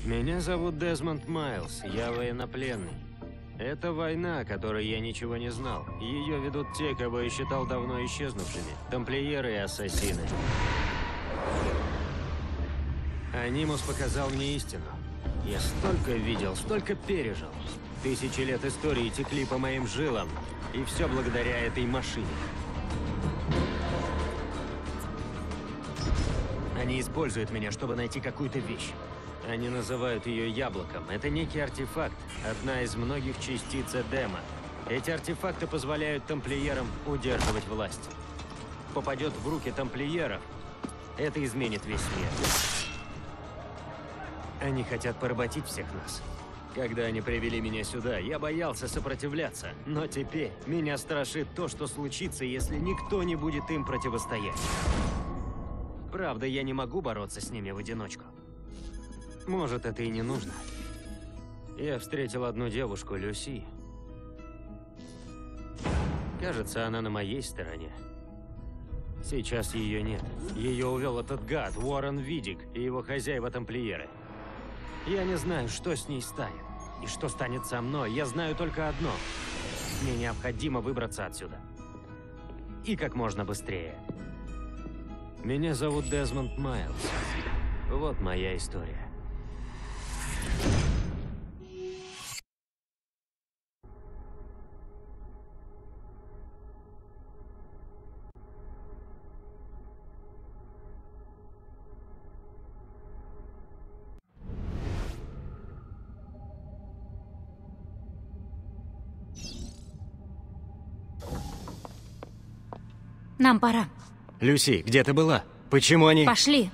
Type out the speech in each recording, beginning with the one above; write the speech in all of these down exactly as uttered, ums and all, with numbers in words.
Меня зовут Дезмонд Майлз, я военнопленный. Это война, о которой я ничего не знал. Ее ведут те, кого я считал давно исчезнувшими. Тамплиеры и ассасины. Анимус показал мне истину. Я столько видел, столько пережил. Тысячи лет истории текли по моим жилам. И все благодаря этой машине. Они используют меня, чтобы найти какую-то вещь. Они называют ее яблоком. Это некий артефакт, одна из многих частиц Эдема. Эти артефакты позволяют тамплиерам удерживать власть. Попадет в руки тамплиеров, это изменит весь мир. Они хотят поработить всех нас. Когда они привели меня сюда, я боялся сопротивляться. Но теперь меня страшит то, что случится, если никто не будет им противостоять. Правда, я не могу бороться с ними в одиночку. Может, это и не нужно. Я встретил одну девушку, Люси. Кажется, она на моей стороне. Сейчас ее нет. Ее увел этот гад, Уоррен Видик, и его хозяева-тамплиеры. Я не знаю, что с ней станет. И что станет со мной. Я знаю только одно. Мне необходимо выбраться отсюда. И как можно быстрее. Меня зовут Дезмонд Майлз. Вот моя история. Нам пора. Люси, где ты была? Почему они... Пошли.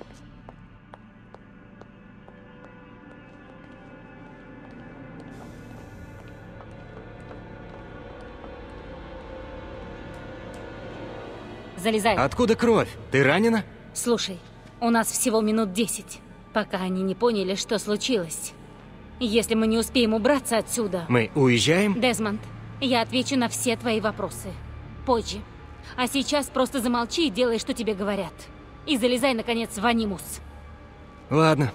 Залезай. Откуда кровь? Ты ранена? Слушай, у нас всего минут десять, пока они не поняли, что случилось. Если мы не успеем убраться отсюда... Мы уезжаем? Дезмонд, я отвечу на все твои вопросы. Позже. А сейчас просто замолчи и делай, что тебе говорят. И залезай, наконец, в Анимус. Ладно.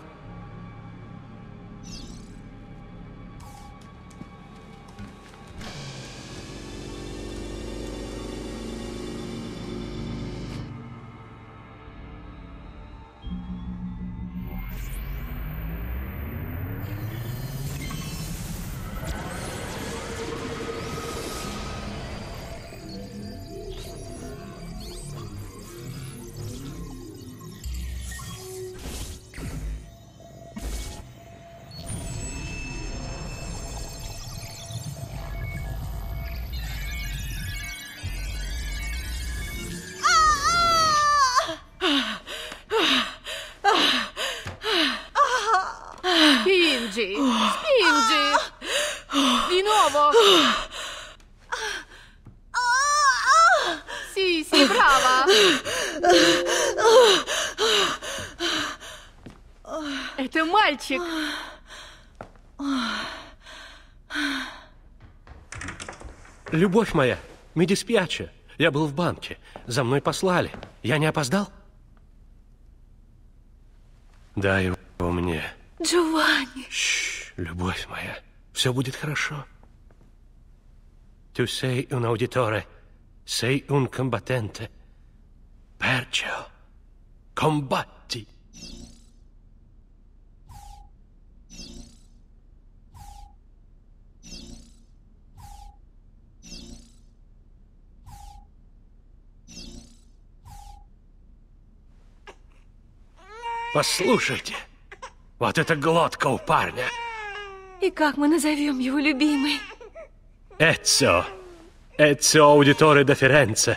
Spingi, spingi! Di nuovo! Sì, sì, brava! Это мальчик! Любовь моя, mi dispiace. Я был в банке. За мной послали. Я не опоздал? Дай его мне. Джованни! Шш, любовь моя. Все будет хорошо. Tu sei un auditore. Sei un combattente. Perciò combatti. Послушайте, вот эта глотка у парня. И как мы назовем его, любимый? Ezio. Ezio Auditore da Firenze.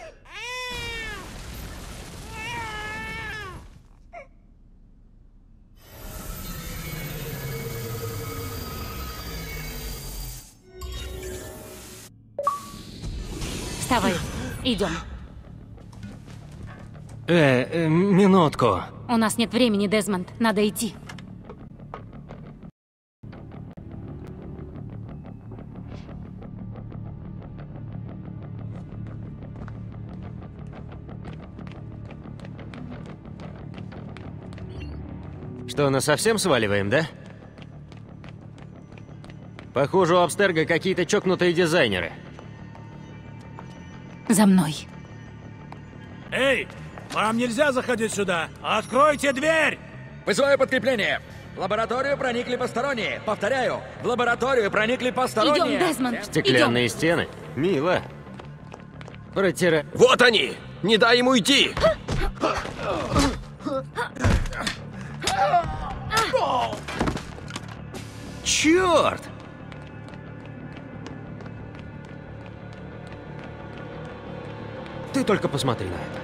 Вставай, идем. Э, э, минутку. У нас нет времени, Дезмонд. Надо идти. Что, насовсем сваливаем, да? Похоже, у Абстерго какие-то чокнутые дизайнеры. За мной. Эй, вам нельзя заходить сюда! Откройте дверь! Вызываю подкрепление. В лабораторию проникли посторонние. Повторяю, в лабораторию проникли посторонние. Идем, Дезмонд. Стеклянные стены. Мило. Протира... Вот они! Не дай ему идти! Черт! Ты только посмотри на это.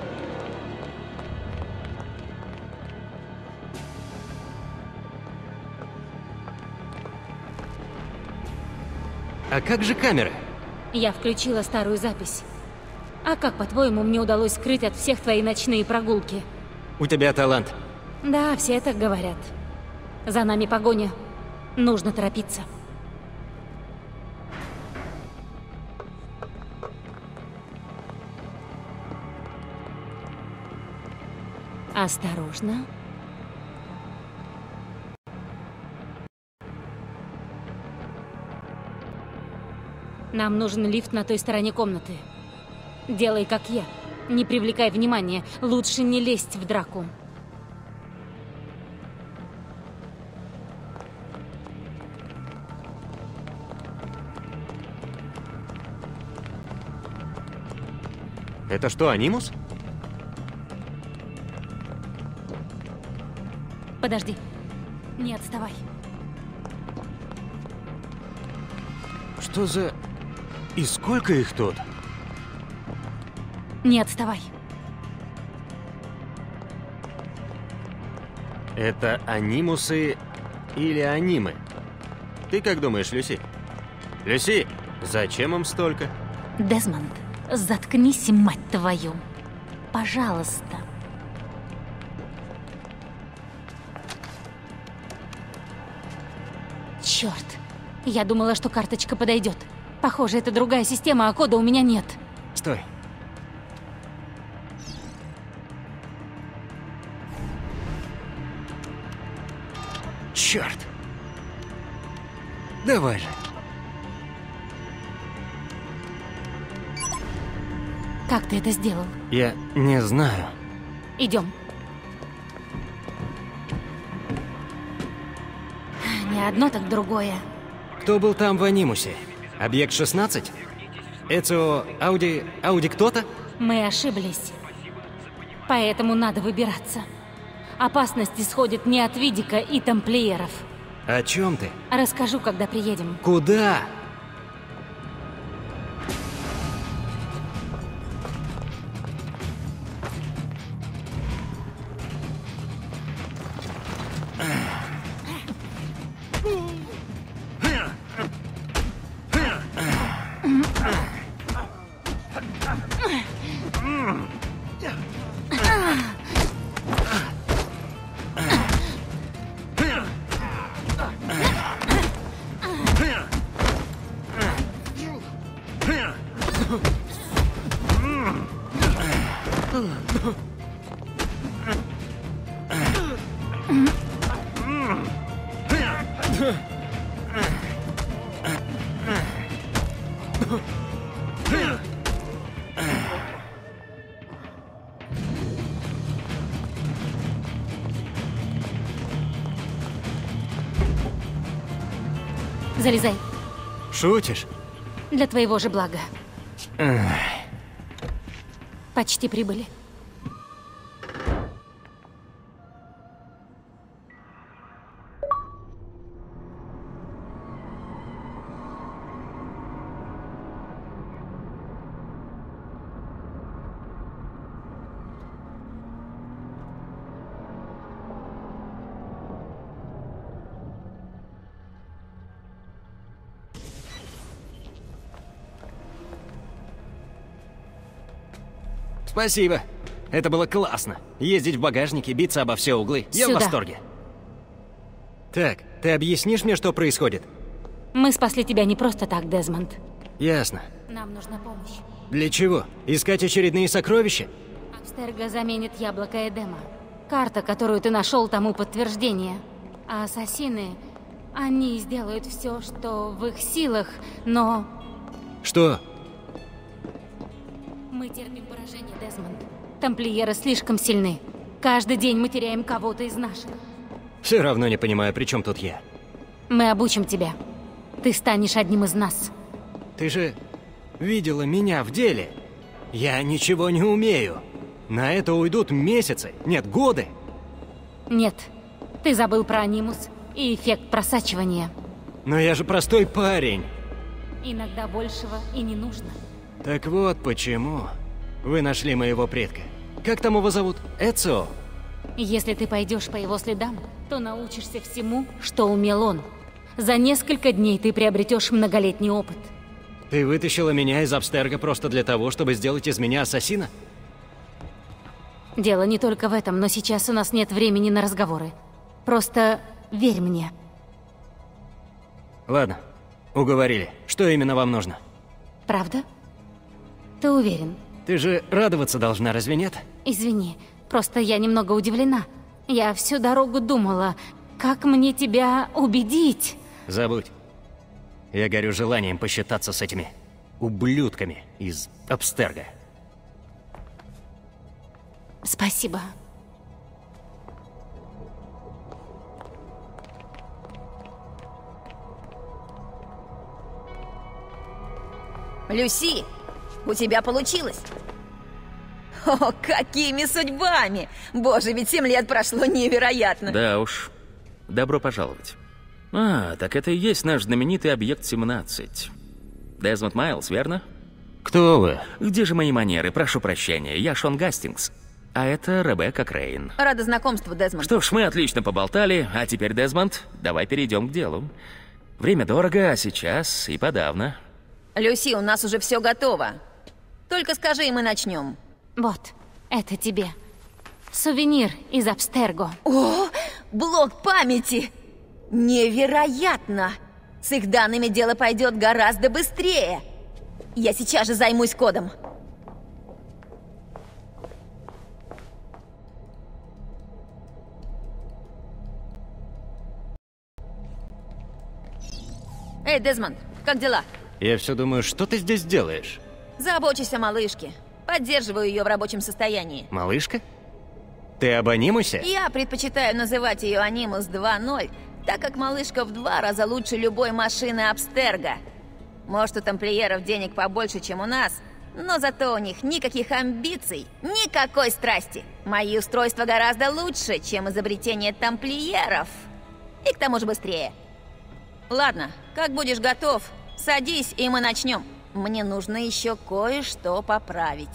А как же камеры? Я включила старую запись. А как, по-твоему, мне удалось скрыть от всех твои ночные прогулки? У тебя талант. Да, все так говорят. За нами погоня. Нужно торопиться. Осторожно. Нам нужен лифт на той стороне комнаты. Делай, как я. Не привлекай внимания. Лучше не лезть в драку. Это что, анимус? Подожди. Не отставай. Что за... И сколько их тут? Не отставай. Это анимусы или анимы? Ты как думаешь, Люси? Люси, зачем им столько? Дезмонд, заткнись, мать твою. Пожалуйста. Черт. Я думала, что карточка подойдет. Похоже, это другая система, а кода у меня нет. Стой. Черт. Давай же. Как ты это сделал? Я не знаю. Идем. Не одно, так другое. Кто был там в анимусе? Объект шестнадцать? Эцио, Ауди... Ауди кто-то? Мы ошиблись. Поэтому надо выбираться. Опасность исходит не от Видика и тамплиеров. О чем ты? Расскажу, когда приедем. Куда? Залезай. Шутишь? Для твоего же блага. Почти прибыли. Спасибо. Это было классно. Ездить в багажнике, биться обо все углы. Я Сюда. в восторге. Так, ты объяснишь мне, что происходит? Мы спасли тебя не просто так, Дезмонд. Ясно. Нам нужна помощь. Для чего? Искать очередные сокровища? Абстерго заменит яблоко Эдема. Карта, которую ты нашел, тому подтверждение. А ассасины... Они сделают все, что в их силах, но Что? мы терпим поражение, Дезмонд. Тамплиеры слишком сильны. Каждый день мы теряем кого-то из наших. Все равно не понимаю, при чем тут я. Мы обучим тебя. Ты станешь одним из нас. Ты же видела меня в деле. Я ничего не умею. На это уйдут месяцы, нет, годы. Нет, ты забыл про анимус и эффект просачивания. Но я же простой парень. Иногда большего и не нужно. Так вот почему вы нашли моего предка. Как там его зовут? Эцио? Если ты пойдешь по его следам, то научишься всему, что умел он. За несколько дней ты приобретешь многолетний опыт. Ты вытащила меня из Абстерго просто для того, чтобы сделать из меня ассасина? Дело не только в этом, но сейчас у нас нет времени на разговоры. Просто верь мне. Ладно, уговорили. Что именно вам нужно? Правда? Ты уверен? Ты же радоваться должна, разве нет? Извини, просто я немного удивлена. Я всю дорогу думала, как мне тебя убедить. Забудь. Я горю желанием посчитаться с этими ублюдками из Абстерго. Спасибо. Люси, у тебя получилось. О, какими судьбами! Боже, ведь семь лет прошло невероятно. Да уж. Добро пожаловать. А, так это и есть наш знаменитый объект семнадцать. Дезмонд Майлз, верно? Кто вы? Где же мои манеры? Прошу прощения, я Шон Гастингс. А это Ребекка Крейн. Рада знакомству, Дезмонд. Что ж, мы отлично поболтали, а теперь, Дезмонд, давай перейдем к делу. Время дорого, а сейчас и подавно. Люси, у нас уже все готово. Только скажи, и мы начнем. Вот, это тебе. Сувенир из Абстерго. О, блок памяти! Невероятно! С их данными дело пойдет гораздо быстрее. Я сейчас же займусь кодом. Эй, Дезмонд, как дела? Я все думаю, что ты здесь делаешь? Забочусь о малышке. Поддерживаю ее в рабочем состоянии. Малышка? Ты об анимусе? Я предпочитаю называть ее Анимус два ноль, так как малышка в два раза лучше любой машины Абстерго. Может, у тамплиеров денег побольше, чем у нас, но зато у них никаких амбиций, никакой страсти. Мои устройства гораздо лучше, чем изобретение тамплиеров. И к тому же быстрее. Ладно, как будешь готов, садись, и мы начнем. Мне нужно еще кое-что поправить.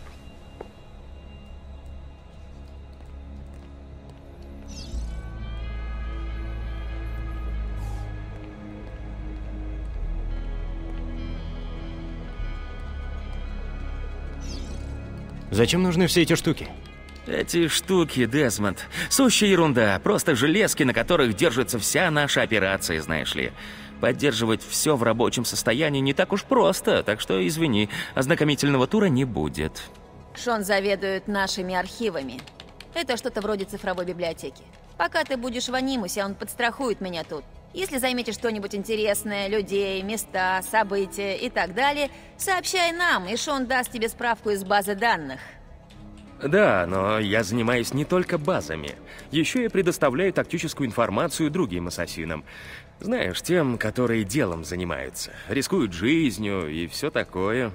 Зачем нужны все эти штуки? Эти штуки, Дезмонд, сущая ерунда. Просто железки, на которых держится вся наша операция, знаешь ли. Поддерживать все в рабочем состоянии не так уж просто, так что, извини, ознакомительного тура не будет. Шон заведует нашими архивами. Это что-то вроде цифровой библиотеки. Пока ты будешь в Анимусе, он подстрахует меня тут. Если заметишь что-нибудь интересное, людей, места, события и так далее, сообщай нам, и Шон даст тебе справку из базы данных. Да, но я занимаюсь не только базами. Еще я предоставляю тактическую информацию другим ассасинам. Знаешь, тем, которые делом занимаются. Рискуют жизнью и все такое.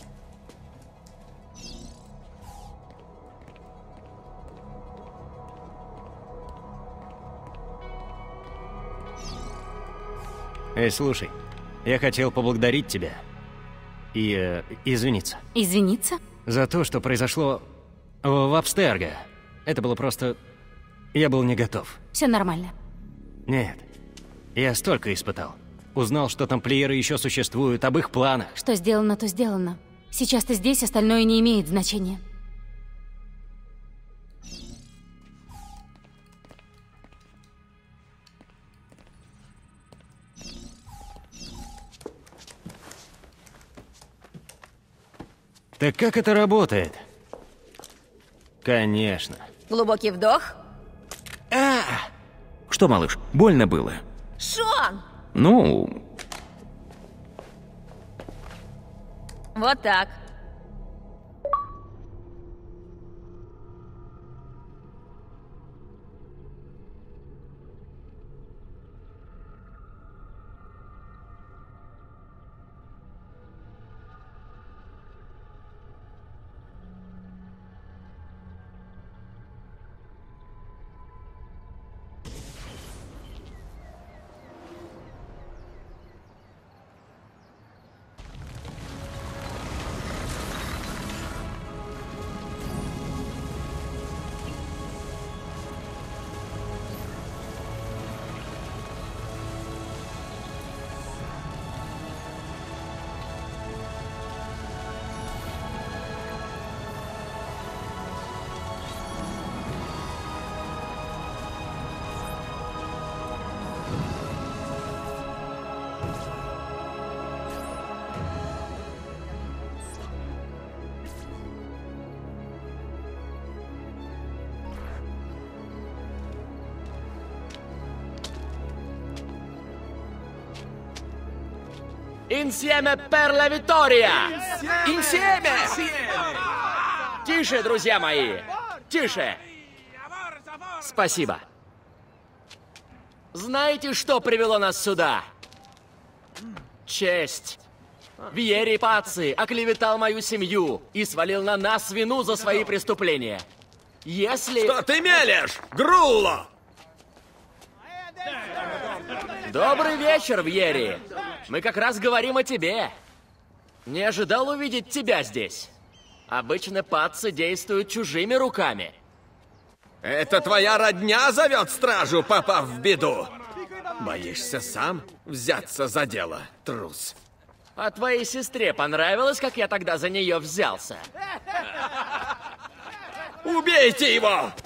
Эй, слушай, я хотел поблагодарить тебя и э, извиниться. Извиниться? За то, что произошло в, в Абстерго. Это было просто... Я был не готов. Все нормально. Нет. Я столько испытал. Узнал, что тамплиеры еще существуют, об их планах. Что сделано, то сделано. Сейчас ты здесь, остальное не имеет значения. Так как это работает? Конечно. Глубокий вдох. Что, малыш, больно было? Шон! Ну, Вот так. Insieme per la vittoria! Инсиеме! Тише, друзья мои! Тише! Спасибо. Знаете, что привело нас сюда? Честь. Вьери Паци оклеветал мою семью и свалил на нас вину за свои преступления. Если... Что ты мелешь, Грулло? Добрый вечер, Вьери. Мы как раз говорим о тебе. Не ожидал увидеть тебя здесь. Обычно паццы действуют чужими руками. Это твоя родня зовет стражу, попав в беду. Боишься сам взяться за дело, трус? А твоей сестре понравилось, как я тогда за нее взялся? Убейте его!